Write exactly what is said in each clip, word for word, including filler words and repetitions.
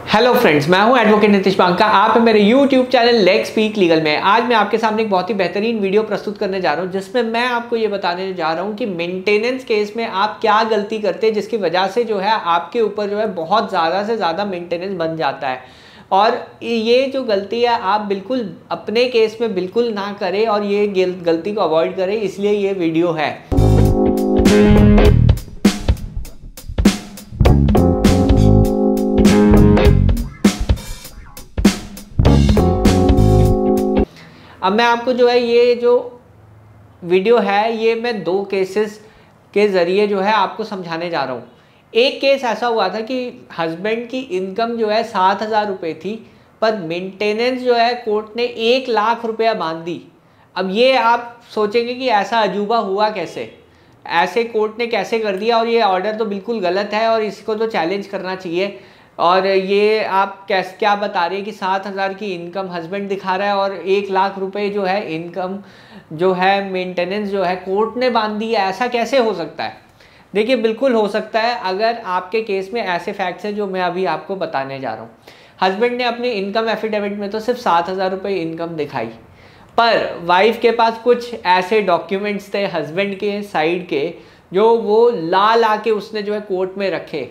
Hello friends, मैं हूं advocate Nitish Banka. आप हैं मेरे YouTube channel let's speak legal में। आज मैं आपके सामने एक बहुत ही बेहतरीन वीडियो प्रस्तुत करने जा रहा हूं, जिसमें मैं आपको ये बताने जा रहा हूं कि मेंटेनेंस केस में आप क्या गलती करते हैं जिसकी वजह से जो है आपके ऊपर जो है बहुत ज़्यादा से ज़्यादा मेंटेनेंस बन जाता है। और ये जो गलती है आप बिल्कुल अपने केस में बिल्कुल ना करें और ये गलती को अवॉइड करें, इसलिए ये वीडियो है। अब मैं आपको जो है ये जो वीडियो है ये मैं दो केसेस के ज़रिए जो है आपको समझाने जा रहा हूँ। एक केस ऐसा हुआ था कि हस्बैंड की इनकम जो है सात हज़ार रुपये थी, पर मेंटेनेंस जो है कोर्ट ने एक लाख रुपया बांध दी। अब ये आप सोचेंगे कि ऐसा अजूबा हुआ कैसे, ऐसे कोर्ट ने कैसे कर दिया, और ये ऑर्डर तो बिल्कुल गलत है और इसको तो चैलेंज करना चाहिए। और ये आप कैस क्या बता रहे हैं कि सात हज़ार की इनकम हस्बैंड दिखा रहा है और एक लाख रुपए जो है इनकम जो है मेंटेनेंस जो है कोर्ट ने बांध दी है, ऐसा कैसे हो सकता है? देखिए, बिल्कुल हो सकता है अगर आपके केस में ऐसे फैक्ट्स हैं जो मैं अभी आपको बताने जा रहा हूँ। हस्बैंड ने अपनी इनकम एफिडेविट में तो सिर्फ सात हज़ार रुपये इनकम दिखाई, पर वाइफ के पास कुछ ऐसे डॉक्यूमेंट्स थे हस्बैंड के साइड के जो वो ला ला के उसने जो है कोर्ट में रखे।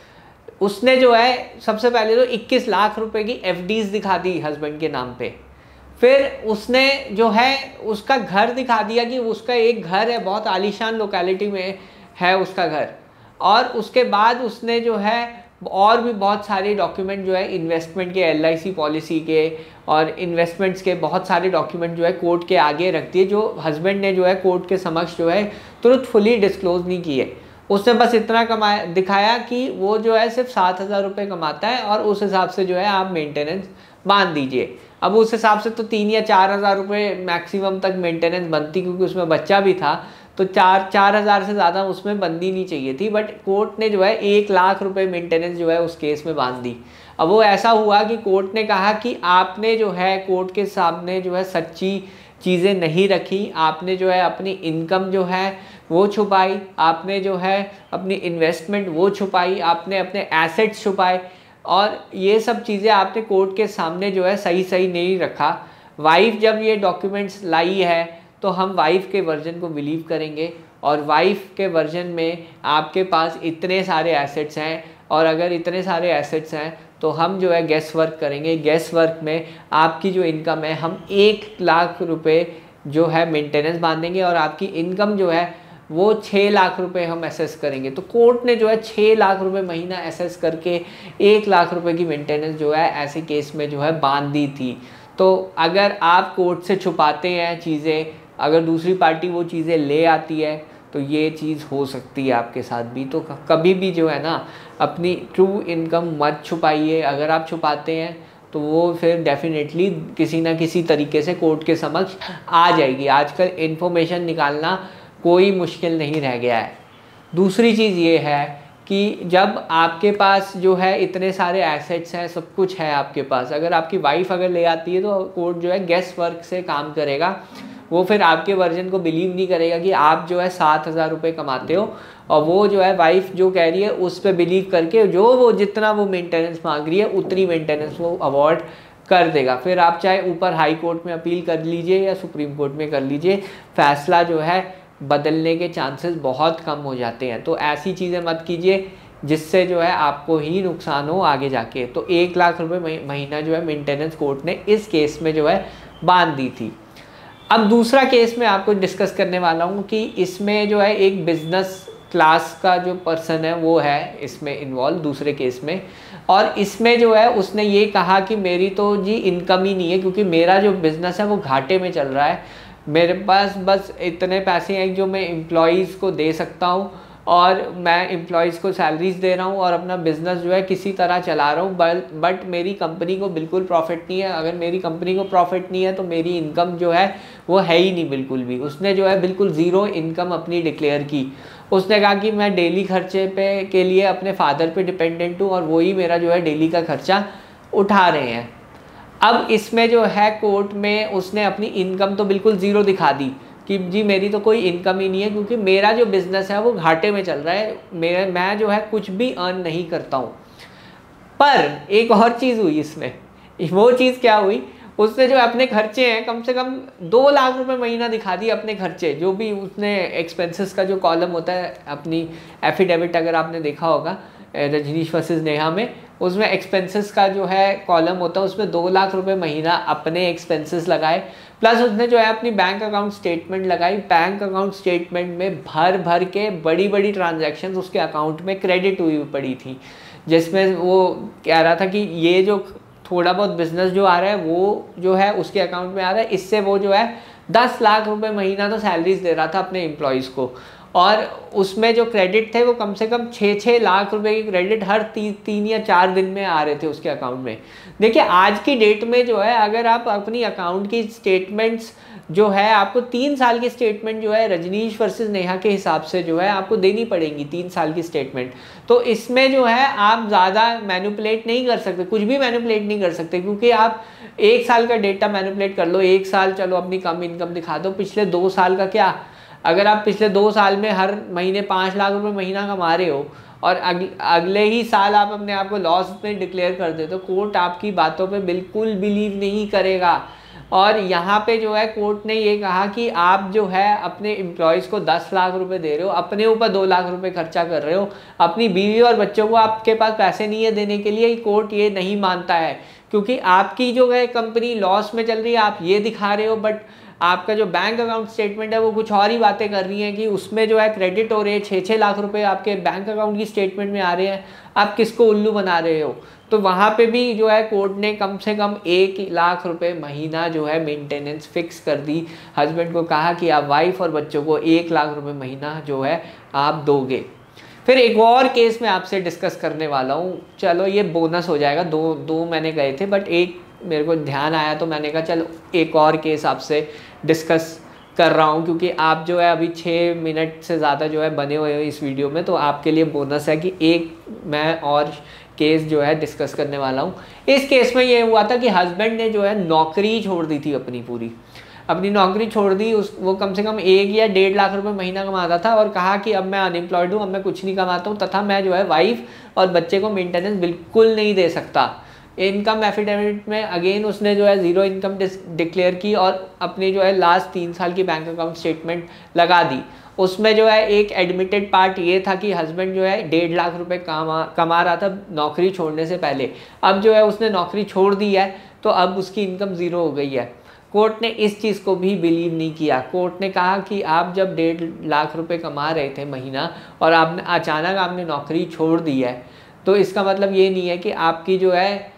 उसने जो है सबसे पहले तो इक्कीस लाख रुपए की एफडीज दिखा दी हस्बैंड के नाम पे। फिर उसने जो है उसका घर दिखा दिया कि उसका एक घर है, बहुत आलीशान लोकेलिटी में है उसका घर। और उसके बाद उसने जो है और भी बहुत सारे डॉक्यूमेंट जो है इन्वेस्टमेंट के, एल आई सी पॉलिसी के और इन्वेस्टमेंट्स के बहुत सारे डॉक्यूमेंट जो है कोर्ट के आगे रख दिए, जो हस्बैंड ने जो है कोर्ट के समक्ष जो है ट्रुथफुली डिस्क्लोज नहीं किए। उसने बस इतना कमाया दिखाया कि वो जो है सिर्फ सात हज़ार रुपये कमाता है और उस हिसाब से जो है आप मेंटेनेंस बांध दीजिए। अब उस हिसाब से तो तीन या चार हज़ार रुपये मैक्सिमम तक मेंटेनेंस बनती, क्योंकि उसमें बच्चा भी था, तो चार चार हज़ार से ज़्यादा उसमें बननी नहीं चाहिए थी। बट कोर्ट ने जो है एक लाख रुपये मेंटेनेंस जो है उस केस में बांध दी। अब वो ऐसा हुआ कि कोर्ट ने कहा कि आपने जो है कोर्ट के सामने जो है सच्ची चीज़ें नहीं रखी, आपने जो है अपनी इनकम जो है वो छुपाई, आपने जो है अपनी इन्वेस्टमेंट वो छुपाई, आपने अपने एसेट्स छुपाए, और ये सब चीज़ें आपने कोर्ट के सामने जो है सही सही नहीं रखा। वाइफ जब ये डॉक्यूमेंट्स लाई है तो हम वाइफ के वर्जन को बिलीव करेंगे, और वाइफ के वर्जन में आपके पास इतने सारे एसेट्स हैं, और अगर इतने सारे एसेट्स हैं तो हम जो है गैस वर्क करेंगे। गैस वर्क में आपकी जो इनकम है हम एक लाख रुपए जो है मेंटेनेंस बांधेंगे, और आपकी इनकम जो है वो छः लाख रुपए हम एसेस करेंगे। तो कोर्ट ने जो है छः लाख रुपए महीना एसेस करके एक लाख रुपए की मेंटेनेंस जो है ऐसे केस में जो है बांध दी थी। तो अगर आप कोर्ट से छुपाते हैं चीज़ें, अगर दूसरी पार्टी वो चीज़ें ले आती है, तो ये चीज़ हो सकती है आपके साथ भी। तो कभी भी जो है ना अपनी ट्रू इनकम मत छुपाइए। अगर आप छुपाते हैं तो वो फिर डेफिनेटली किसी ना किसी तरीके से कोर्ट के समक्ष आ जाएगी। आजकल इन्फॉर्मेशन निकालना कोई मुश्किल नहीं रह गया है। दूसरी चीज़ ये है कि जब आपके पास जो है इतने सारे एसेट्स हैं, सब कुछ है आपके पास, अगर आपकी वाइफ अगर ले आती है तो कोर्ट जो है गैस वर्क से काम करेगा। वो फिर आपके वर्जन को बिलीव नहीं करेगा कि आप जो है सात हज़ार रुपये कमाते हो, और वो जो है वाइफ जो कह रही है उस पर बिलीव करके जो वो जितना वो मेंटेनेंस मांग रही है उतनी मेंटेनेंस वो अवॉर्ड कर देगा। फिर आप चाहे ऊपर हाई कोर्ट में अपील कर लीजिए या सुप्रीम कोर्ट में कर लीजिए, फैसला जो है बदलने के चांसेस बहुत कम हो जाते हैं। तो ऐसी चीज़ें मत कीजिए जिससे जो है आपको ही नुकसान हो आगे जाके। तो एक लाख रुपए महीना जो है मेंटेनेंस कोर्ट ने इस केस में जो है बांध दी थी। अब दूसरा केस मैं आपको डिस्कस करने वाला हूँ कि इसमें जो है एक बिजनेस क्लास का जो पर्सन है वो है इसमें इन्वॉल्व दूसरे केस में, और इसमें जो है उसने ये कहा कि मेरी तो जी इनकम ही नहीं है, क्योंकि मेरा जो बिज़नेस है वो घाटे में चल रहा है, मेरे पास बस इतने पैसे हैं जो मैं एम्प्लॉयज़ को दे सकता हूँ, और मैं एम्प्लॉयज़ को सैलरीज दे रहा हूँ और अपना बिज़नेस जो है किसी तरह चला रहा हूँ, बट मेरी कंपनी को बिल्कुल प्रॉफिट नहीं है। अगर मेरी कंपनी को प्रॉफिट नहीं है तो मेरी इनकम जो है वो है ही नहीं बिल्कुल भी। उसने जो है बिल्कुल ज़ीरो इनकम अपनी डिक्लेयर की। उसने कहा कि मैं डेली खर्चे पे के लिए अपने फादर पे डिपेंडेंट हूँ और वही मेरा जो है डेली का खर्चा उठा रहे हैं। अब इसमें जो है कोर्ट में उसने अपनी इनकम तो बिल्कुल ज़ीरो दिखा दी कि जी मेरी तो कोई इनकम ही नहीं है, क्योंकि मेरा जो बिज़नेस है वो घाटे में चल रहा है, मेरा मैं जो है कुछ भी अर्न नहीं करता हूँ। पर एक और चीज़ हुई इसमें, वो चीज़ क्या हुई, उसने जो अपने खर्चे हैं कम से कम दो लाख रुपए महीना दिखा दिए अपने खर्चे, जो भी उसने एक्सपेंसेस का जो कॉलम होता है अपनी एफिडेविट अगर आपने देखा होगा रजनीश वर्सेस नेहा में, उसमें एक्सपेंसेस का जो है कॉलम होता है उसमें दो लाख रुपए महीना अपने एक्सपेंसेस लगाए, प्लस उसने जो है अपनी बैंक अकाउंट स्टेटमेंट लगाई। बैंक अकाउंट स्टेटमेंट में भर भर के बड़ी बड़ी ट्रांजैक्शंस उसके अकाउंट में क्रेडिट हुई पड़ी थी, जिसमें वो कह रहा था कि ये जो थोड़ा बहुत बिजनेस जो आ रहा है वो जो है उसके अकाउंट में आ रहा है, इससे वो जो है दस लाख रुपए महीना तो सैलरीज दे रहा था अपने एम्प्लॉयज़ को, और उसमें जो क्रेडिट थे वो कम से कम छः छः लाख रुपए की क्रेडिट हर ती, तीन या चार दिन में आ रहे थे उसके अकाउंट में। देखिए आज की डेट में जो है अगर आप अपनी अकाउंट की स्टेटमेंट्स जो है आपको तीन साल की स्टेटमेंट जो है रजनीश वर्सेस नेहा के हिसाब से जो है आपको देनी पड़ेगी तीन साल की स्टेटमेंट, तो इसमें जो है आप ज़्यादा मैनिपुलेट नहीं कर सकते, कुछ भी मैनिपुलेट नहीं कर सकते, क्योंकि आप एक साल का डेटा मैनिपुलेट कर लो, एक साल चलो अपनी कम इनकम दिखा दो, पिछले दो साल का क्या, अगर आप पिछले दो साल में हर महीने पाँच लाख रुपए महीना कमा रहे हो और अग, अगले ही साल आप अपने आप को लॉस में डिक्लेयर कर दे तो कोर्ट आपकी बातों पे बिल्कुल बिलीव नहीं करेगा। और यहाँ पे जो है कोर्ट ने ये कहा कि आप जो है अपने एम्प्लॉयज़ को दस लाख रुपए दे रहे हो, अपने ऊपर दो लाख रुपए खर्चा कर रहे हो, अपनी बीवी और बच्चों को आपके पास पैसे नहीं है देने के लिए, कोर्ट ये नहीं मानता है, क्योंकि आपकी जो है कंपनी लॉस में चल रही है, आप ये दिखा रहे हो, बट आपका जो बैंक अकाउंट स्टेटमेंट है वो कुछ और ही बातें कर रही हैं कि उसमें जो है क्रेडिट हो रहे हैं, छः छः लाख रुपए आपके बैंक अकाउंट की स्टेटमेंट में आ रहे हैं, आप किसको उल्लू बना रहे हो। तो वहाँ पे भी जो है कोर्ट ने कम से कम एक लाख रुपए महीना जो है मेंटेनेंस फिक्स कर दी, हस्बैंड को कहा कि आप वाइफ और बच्चों को एक लाख रुपए महीना जो है आप दोगे। फिर एक और केस मैं आपसे डिस्कस करने वाला हूँ, चलो ये बोनस हो जाएगा, दो दो मैंने गए थे बट एक मेरे को ध्यान आया तो मैंने कहा चलो एक और केस आपसे डिस्कस कर रहा हूँ, क्योंकि आप जो है अभी छः मिनट से ज़्यादा जो है बने हुए हो इस वीडियो में, तो आपके लिए बोनस है कि एक मैं और केस जो है डिस्कस करने वाला हूँ। इस केस में ये हुआ था कि हस्बैंड ने जो है नौकरी छोड़ दी थी, अपनी पूरी अपनी नौकरी छोड़ दी, उस वो कम से कम एक या डेढ़ लाख रुपए महीना कमाता था और कहा कि अब मैं अनएम्प्लॉयड हूँ, अब मैं कुछ नहीं कमाता हूँ, तथा मैं जो है वाइफ और बच्चे को मेंटेनेंस बिल्कुल नहीं दे सकता। इनकम एफिडेविट में अगेन उसने जो है ज़ीरो इनकम डिक्लेयर की और अपनी जो है लास्ट तीन साल की बैंक अकाउंट स्टेटमेंट लगा दी। उसमें जो है एक एडमिटेड पार्ट ये था कि हस्बैंड जो है डेढ़ लाख रुपए कमा कमा रहा था नौकरी छोड़ने से पहले, अब जो है उसने नौकरी छोड़ दी है तो अब उसकी इनकम ज़ीरो हो गई है। कोर्ट ने इस चीज़ को भी बिलीव नहीं किया। कोर्ट ने कहा कि आप जब डेढ़ लाख रुपए कमा रहे थे महीना और आपने अचानक आपने नौकरी छोड़ दी है, तो इसका मतलब ये नहीं है कि आपकी जो है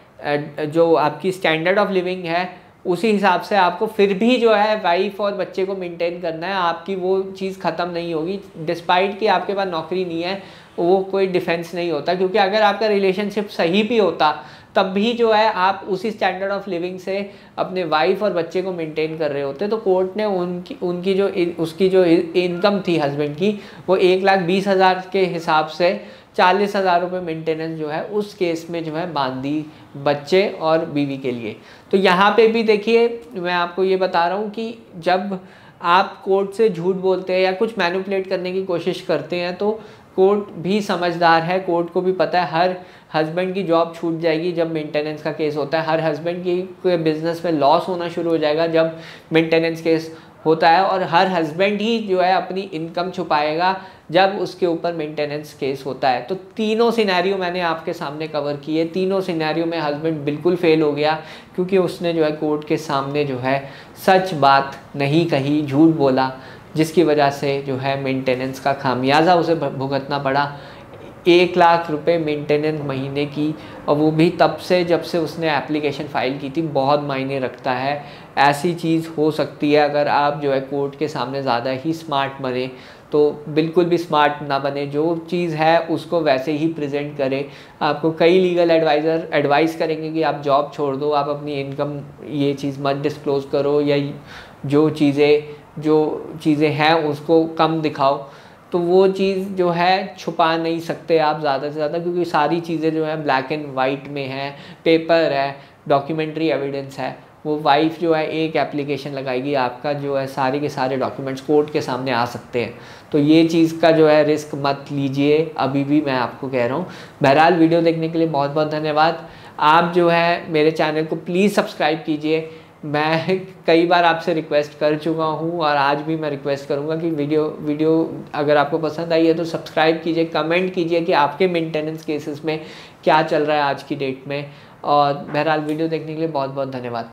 जो आपकी स्टैंडर्ड ऑफ लिविंग है उसी हिसाब से आपको फिर भी जो है वाइफ और बच्चे को मेंटेन करना है, आपकी वो चीज़ ख़त्म नहीं होगी। डिस्पाइट कि आपके पास नौकरी नहीं है वो कोई डिफेंस नहीं होता, क्योंकि अगर आपका रिलेशनशिप सही भी होता तब भी जो है आप उसी स्टैंडर्ड ऑफ लिविंग से अपने वाइफ और बच्चे को मेंटेन कर रहे होते। तो कोर्ट ने उनकी उनकी जो उसकी जो इनकम थी हस्बैंड की वो एक लाख बीस हज़ार के हिसाब से चालीस हज़ार रुपये मेंटेनेंस जो है उस केस में जो है बांध दी बच्चे और बीवी के लिए। तो यहाँ पे भी देखिए मैं आपको ये बता रहा हूँ कि जब आप कोर्ट से झूठ बोलते हैं या कुछ मैनिपुलेट करने की कोशिश करते हैं तो कोर्ट भी समझदार है, कोर्ट को भी पता है हर हस्बैंड की जॉब छूट जाएगी जब मेंटेनेंस का केस होता है, हर हस्बैंड की बिजनेस में लॉस होना शुरू हो जाएगा जब मेंटेनेंस केस होता है, और हर हस्बैंड ही जो है अपनी इनकम छुपाएगा जब उसके ऊपर मेंटेनेंस केस होता है। तो तीनों सिनेरियो मैंने आपके सामने कवर किए, तीनों सिनेरियो में हस्बैंड बिल्कुल फेल हो गया क्योंकि उसने जो है कोर्ट के सामने जो है सच बात नहीं कही, झूठ बोला, जिसकी वजह से जो है मेंटेनेंस का खामियाजा उसे भुगतना पड़ा। एक लाख रुपए मेंटेनेंस महीने की, और वो भी तब से जब से उसने एप्लीकेशन फ़ाइल की थी। बहुत मायने रखता है, ऐसी चीज़ हो सकती है अगर आप जो है कोर्ट के सामने ज़्यादा ही स्मार्ट बने तो बिल्कुल भी स्मार्ट ना बने, जो चीज़ है उसको वैसे ही प्रेजेंट करें। आपको कई लीगल एडवाइज़र एडवाइस करेंगे कि आप जॉब छोड़ दो, आप अपनी इनकम ये चीज़ मत डिस्क्लोज़ करो, या जो चीज़ें जो चीज़ें हैं उसको कम दिखाओ। तो वो चीज़ जो है छुपा नहीं सकते आप ज़्यादा से ज़्यादा, क्योंकि सारी चीज़ें जो है ब्लैक एंड वाइट में है, पेपर है, डॉक्यूमेंट्री एविडेंस है, वो वाइफ जो है एक एप्लीकेशन लगाएगी, आपका जो है सारे के सारे डॉक्यूमेंट्स कोर्ट के सामने आ सकते हैं। तो ये चीज़ का जो है रिस्क मत लीजिए, अभी भी मैं आपको कह रहा हूँ। बहरहाल वीडियो देखने के लिए बहुत बहुत धन्यवाद। आप जो है मेरे चैनल को प्लीज़ सब्सक्राइब कीजिए। मैं कई बार आपसे रिक्वेस्ट कर चुका हूँ और आज भी मैं रिक्वेस्ट करूँगा कि वीडियो वीडियो अगर आपको पसंद आई है तो सब्सक्राइब कीजिए, कमेंट कीजिए कि आपके मेंटेनेंस केसेस में क्या चल रहा है आज की डेट में। और बहरहाल वीडियो देखने के लिए बहुत बहुत धन्यवाद।